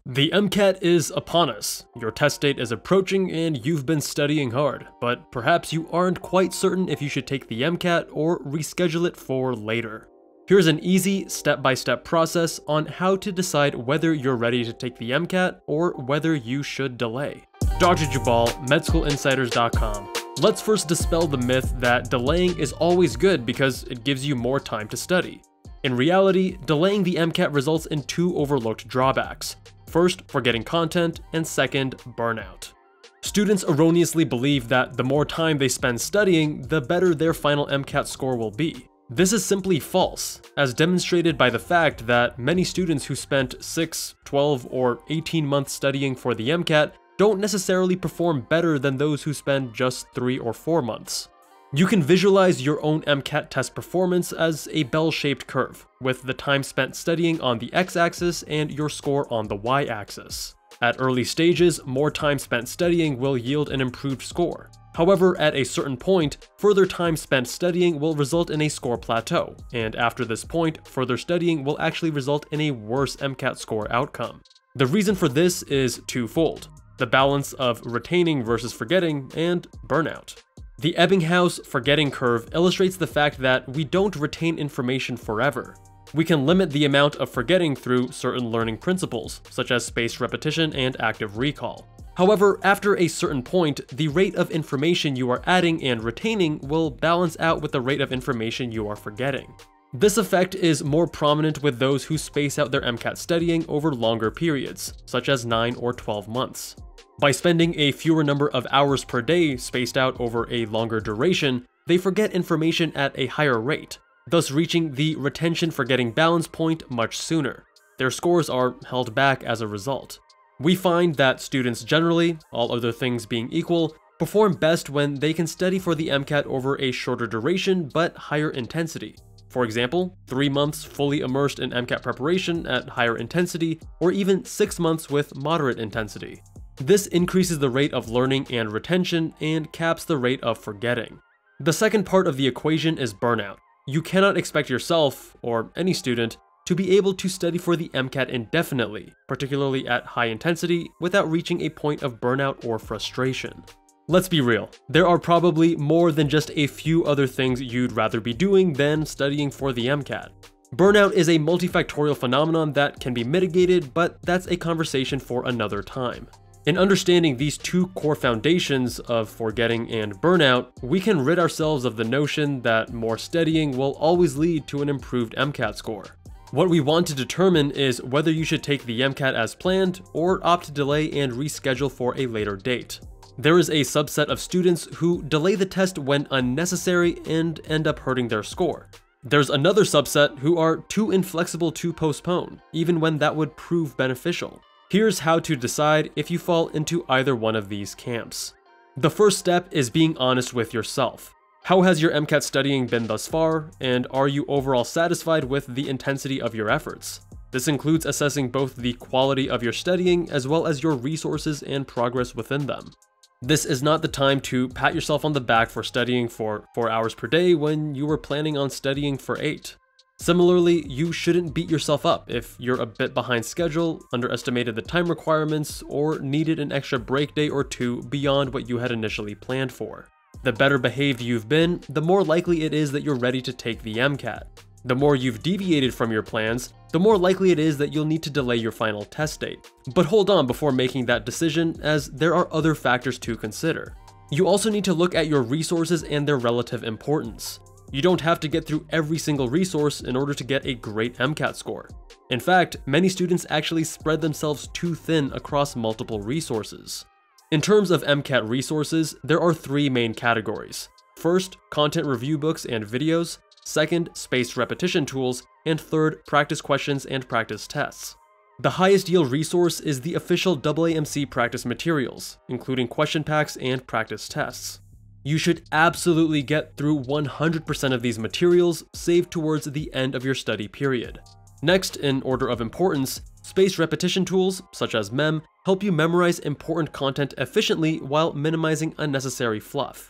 The MCAT is upon us. Your test date is approaching and you've been studying hard, but perhaps you aren't quite certain if you should take the MCAT or reschedule it for later. Here's an easy step-by-step process on how to decide whether you're ready to take the MCAT or whether you should delay. Dr. Jubal, MedSchoolInsiders.com. Let's first dispel the myth that delaying is always good because it gives you more time to study. In reality, delaying the MCAT results in two overlooked drawbacks. First, forgetting content, and second, burnout. Students erroneously believe that the more time they spend studying, the better their final MCAT score will be. This is simply false, as demonstrated by the fact that many students who spent 6, 12, or 18 months studying for the MCAT don't necessarily perform better than those who spend just 3 or 4 months. You can visualize your own MCAT test performance as a bell-shaped curve, with the time spent studying on the x-axis and your score on the y-axis. At early stages, more time spent studying will yield an improved score. However, at a certain point, further time spent studying will result in a score plateau, and after this point, further studying will actually result in a worse MCAT score outcome. The reason for this is twofold: the balance of retaining versus forgetting, and burnout. The Ebbinghaus forgetting curve illustrates the fact that we don't retain information forever. We can limit the amount of forgetting through certain learning principles, such as spaced repetition and active recall. However, after a certain point, the rate of information you are adding and retaining will balance out with the rate of information you are forgetting. This effect is more prominent with those who space out their MCAT studying over longer periods, such as 9 or 12 months. By spending a fewer number of hours per day spaced out over a longer duration, they forget information at a higher rate, thus reaching the retention-forgetting balance point much sooner. Their scores are held back as a result. We find that students generally, all other things being equal, perform best when they can study for the MCAT over a shorter duration but higher intensity. For example, 3 months fully immersed in MCAT preparation at higher intensity, or even 6 months with moderate intensity. This increases the rate of learning and retention and caps the rate of forgetting. The second part of the equation is burnout. You cannot expect yourself, or any student, to be able to study for the MCAT indefinitely, particularly at high intensity, without reaching a point of burnout or frustration. Let's be real, there are probably more than just a few other things you'd rather be doing than studying for the MCAT. Burnout is a multifactorial phenomenon that can be mitigated, but that's a conversation for another time. In understanding these two core foundations of forgetting and burnout, we can rid ourselves of the notion that more studying will always lead to an improved MCAT score. What we want to determine is whether you should take the MCAT as planned or opt to delay and reschedule for a later date. There is a subset of students who delay the test when unnecessary and end up hurting their score. There's another subset who are too inflexible to postpone, even when that would prove beneficial. Here's how to decide if you fall into either one of these camps. The first step is being honest with yourself. How has your MCAT studying been thus far, and are you overall satisfied with the intensity of your efforts? This includes assessing both the quality of your studying as well as your resources and progress within them. This is not the time to pat yourself on the back for studying for 4 hours per day when you were planning on studying for 8. Similarly, you shouldn't beat yourself up if you're a bit behind schedule, underestimated the time requirements, or needed an extra break day or two beyond what you had initially planned for. The better behaved you've been, the more likely it is that you're ready to take the MCAT. The more you've deviated from your plans, the more likely it is that you'll need to delay your final test date. But hold on before making that decision, as there are other factors to consider. You also need to look at your resources and their relative importance. You don't have to get through every single resource in order to get a great MCAT score. In fact, many students actually spread themselves too thin across multiple resources. In terms of MCAT resources, there are 3 main categories. First, content review books and videos. Second, spaced repetition tools. And third, practice questions and practice tests. The highest yield resource is the official AAMC practice materials, including question packs and practice tests. You should absolutely get through 100% of these materials, saved towards the end of your study period. Next, in order of importance, spaced repetition tools, such as MEM, help you memorize important content efficiently while minimizing unnecessary fluff.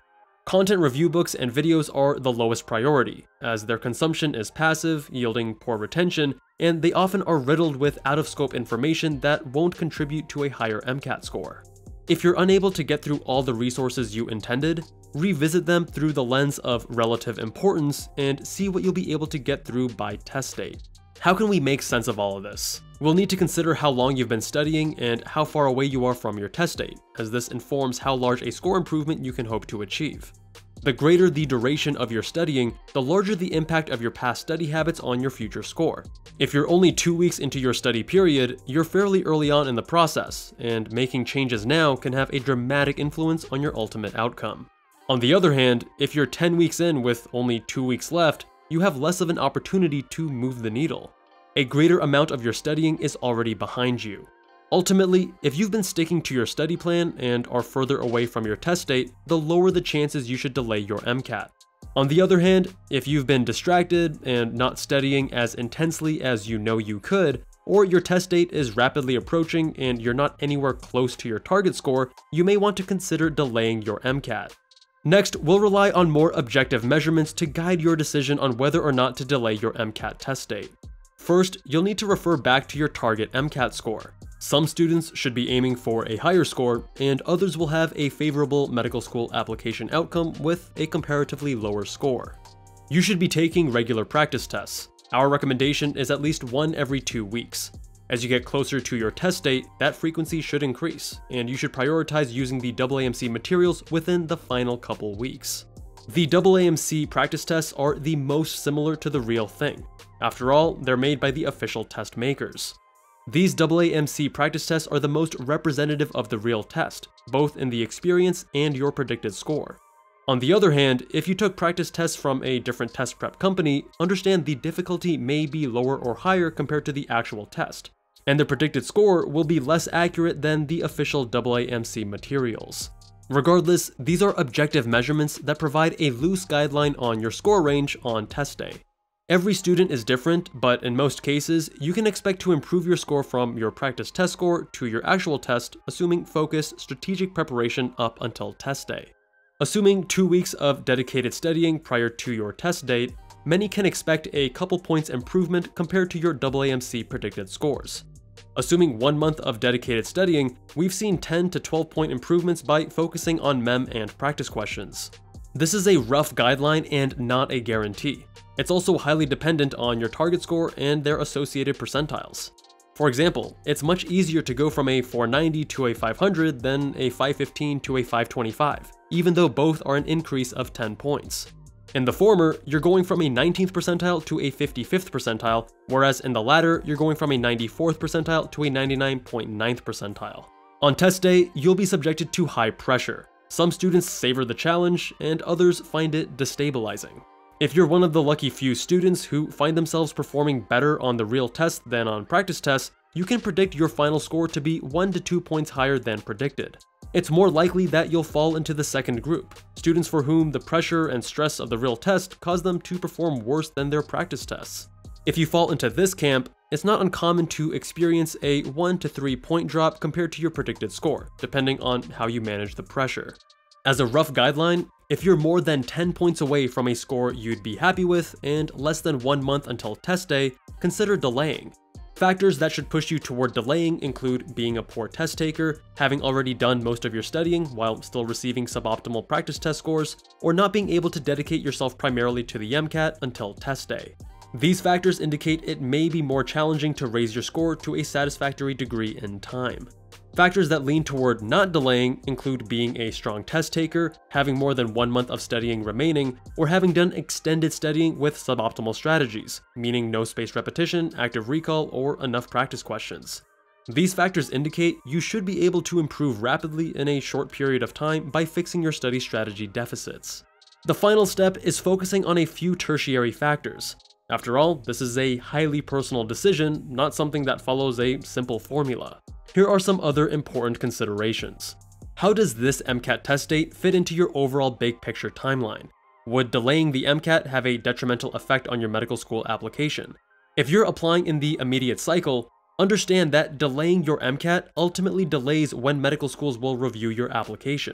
Content review books and videos are the lowest priority, as their consumption is passive, yielding poor retention, and they often are riddled with out-of-scope information that won't contribute to a higher MCAT score. If you're unable to get through all the resources you intended, revisit them through the lens of relative importance and see what you'll be able to get through by test date. How can we make sense of all of this? We'll need to consider how long you've been studying and how far away you are from your test date, as this informs how large a score improvement you can hope to achieve. The greater the duration of your studying, the larger the impact of your past study habits on your future score. If you're only 2 weeks into your study period, you're fairly early on in the process, and making changes now can have a dramatic influence on your ultimate outcome. On the other hand, if you're 10 weeks in with only 2 weeks left, you have less of an opportunity to move the needle. A greater amount of your studying is already behind you. Ultimately, if you've been sticking to your study plan and are further away from your test date, the lower the chances you should delay your MCAT. On the other hand, if you've been distracted and not studying as intensely as you know you could, or your test date is rapidly approaching and you're not anywhere close to your target score, you may want to consider delaying your MCAT. Next, we'll rely on more objective measurements to guide your decision on whether or not to delay your MCAT test date. First, you'll need to refer back to your target MCAT score. Some students should be aiming for a higher score, and others will have a favorable medical school application outcome with a comparatively lower score. You should be taking regular practice tests. Our recommendation is at least one every 2 weeks. As you get closer to your test date, that frequency should increase, and you should prioritize using the AAMC materials within the final couple weeks. The AAMC practice tests are the most similar to the real thing. After all, they're made by the official test makers. These AAMC practice tests are the most representative of the real test, both in the experience and your predicted score. On the other hand, if you took practice tests from a different test prep company, understand the difficulty may be lower or higher compared to the actual test, and the predicted score will be less accurate than the official AAMC materials. Regardless, these are objective measurements that provide a loose guideline on your score range on test day. Every student is different, but in most cases, you can expect to improve your score from your practice test score to your actual test, assuming focused, strategic preparation up until test day. Assuming 2 weeks of dedicated studying prior to your test date, many can expect a couple points improvement compared to your AAMC predicted scores. Assuming 1 month of dedicated studying, we've seen 10 to 12 point improvements by focusing on mem and practice questions. This is a rough guideline and not a guarantee. It's also highly dependent on your target score and their associated percentiles. For example, it's much easier to go from a 490 to a 500 than a 515 to a 525, even though both are an increase of 10 points. In the former, you're going from a 19th percentile to a 55th percentile, whereas in the latter, you're going from a 94th percentile to a 99.9th percentile. On test day, you'll be subjected to high pressure. Some students savor the challenge, and others find it destabilizing. If you're one of the lucky few students who find themselves performing better on the real test than on practice tests, you can predict your final score to be 1 to 2 points higher than predicted. It's more likely that you'll fall into the second group, students for whom the pressure and stress of the real test cause them to perform worse than their practice tests. If you fall into this camp, it's not uncommon to experience a 1 to 3 point drop compared to your predicted score, depending on how you manage the pressure. As a rough guideline, if you're more than 10 points away from a score you'd be happy with and less than 1 month until test day, consider delaying. Factors that should push you toward delaying include being a poor test taker, having already done most of your studying while still receiving suboptimal practice test scores, or not being able to dedicate yourself primarily to the MCAT until test day. These factors indicate it may be more challenging to raise your score to a satisfactory degree in time. Factors that lean toward not delaying include being a strong test taker, having more than 1 month of studying remaining, or having done extended studying with suboptimal strategies, meaning no spaced repetition, active recall, or enough practice questions. These factors indicate you should be able to improve rapidly in a short period of time by fixing your study strategy deficits. The final step is focusing on a few tertiary factors. After all, this is a highly personal decision, not something that follows a simple formula. Here are some other important considerations. How does this MCAT test date fit into your overall big picture timeline? Would delaying the MCAT have a detrimental effect on your medical school application? If you're applying in the immediate cycle, understand that delaying your MCAT ultimately delays when medical schools will review your application.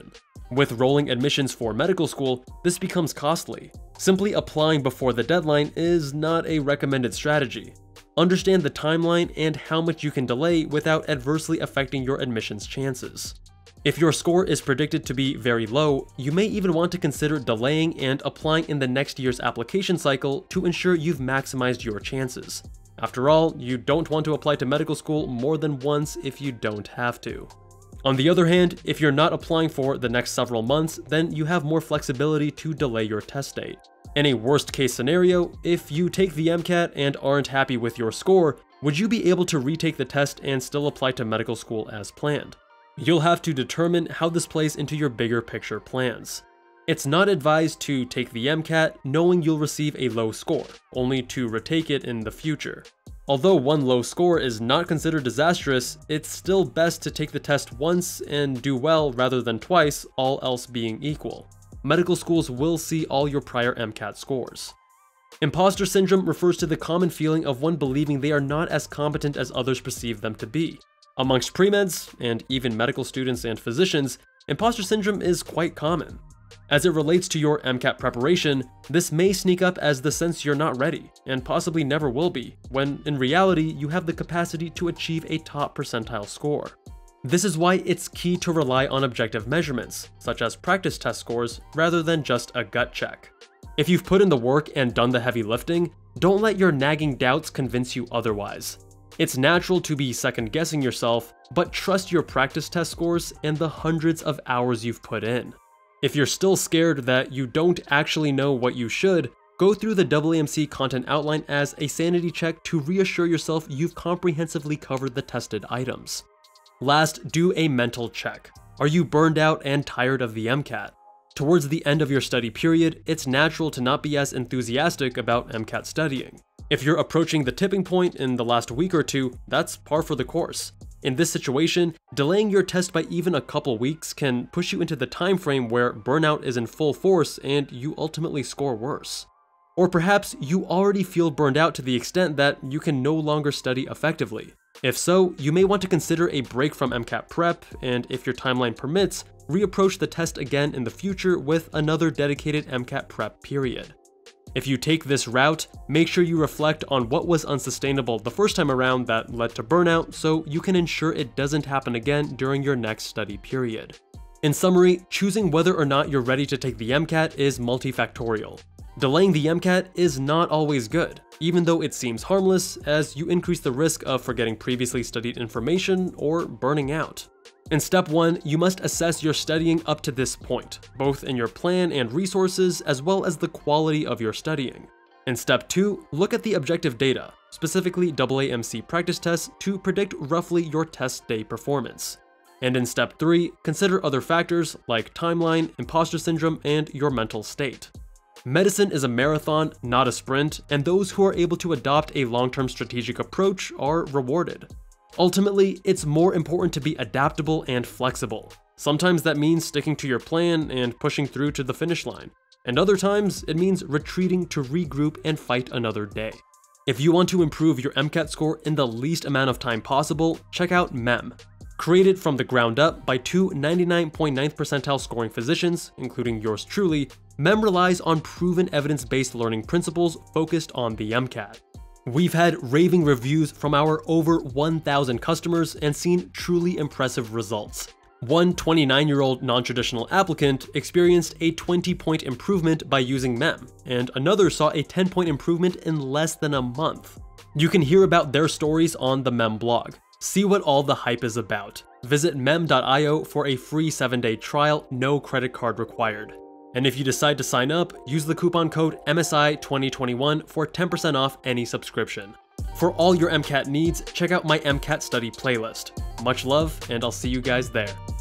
With rolling admissions for medical school, this becomes costly. Simply applying before the deadline is not a recommended strategy. Understand the timeline and how much you can delay without adversely affecting your admissions chances. If your score is predicted to be very low, you may even want to consider delaying and applying in the next year's application cycle to ensure you've maximized your chances. After all, you don't want to apply to medical school more than once if you don't have to. On the other hand, if you're not applying for the next several months, then you have more flexibility to delay your test date. In a worst case scenario, if you take the MCAT and aren't happy with your score, would you be able to retake the test and still apply to medical school as planned? You'll have to determine how this plays into your bigger picture plans. It's not advised to take the MCAT knowing you'll receive a low score, only to retake it in the future. Although one low score is not considered disastrous, it's still best to take the test once and do well rather than twice, all else being equal. Medical schools will see all your prior MCAT scores. Imposter syndrome refers to the common feeling of one believing they are not as competent as others perceive them to be. Amongst pre-meds, and even medical students and physicians, imposter syndrome is quite common. As it relates to your MCAT preparation, this may sneak up as the sense you're not ready, and possibly never will be, when in reality you have the capacity to achieve a top percentile score. This is why it's key to rely on objective measurements, such as practice test scores, rather than just a gut check. If you've put in the work and done the heavy lifting, don't let your nagging doubts convince you otherwise. It's natural to be second-guessing yourself, but trust your practice test scores and the hundreds of hours you've put in. If you're still scared that you don't actually know what you should, go through the AAMC content outline as a sanity check to reassure yourself you've comprehensively covered the tested items. Last, do a mental check. Are you burned out and tired of the MCAT? Towards the end of your study period, it's natural to not be as enthusiastic about MCAT studying. If you're approaching the tipping point in the last week or two, that's par for the course. In this situation, delaying your test by even a couple weeks can push you into the time frame where burnout is in full force and you ultimately score worse. Or perhaps you already feel burned out to the extent that you can no longer study effectively. If so, you may want to consider a break from MCAT prep, and if your timeline permits, reapproach the test again in the future with another dedicated MCAT prep period. If you take this route, make sure you reflect on what was unsustainable the first time around that led to burnout so you can ensure it doesn't happen again during your next study period. In summary, choosing whether or not you're ready to take the MCAT is multifactorial. Delaying the MCAT is not always good, even though it seems harmless, as you increase the risk of forgetting previously studied information or burning out. In step 1, you must assess your studying up to this point, both in your plan and resources as well as the quality of your studying. In step 2, look at the objective data, specifically AAMC practice tests, to predict roughly your test day performance. And in step 3, consider other factors like timeline, imposter syndrome, and your mental state. Medicine is a marathon, not a sprint, and those who are able to adopt a long-term strategic approach are rewarded. Ultimately, it's more important to be adaptable and flexible. Sometimes that means sticking to your plan and pushing through to the finish line, and other times it means retreating to regroup and fight another day. If you want to improve your MCAT score in the least amount of time possible, check out MEM. Created from the ground up by two 99.9th percentile scoring physicians, including yours truly, MEM relies on proven evidence-based learning principles focused on the MCAT. We've had raving reviews from our over 1,000 customers and seen truly impressive results. One 29-year-old non-traditional applicant experienced a 20-point improvement by using MEM, and another saw a 10-point improvement in less than a month. You can hear about their stories on the MEM blog. See what all the hype is about. Visit mem.io for a free 7-day trial, no credit card required. And if you decide to sign up, use the coupon code MSI2021 for 10% off any subscription. For all your MCAT needs, check out my MCAT study playlist. Much love, and I'll see you guys there.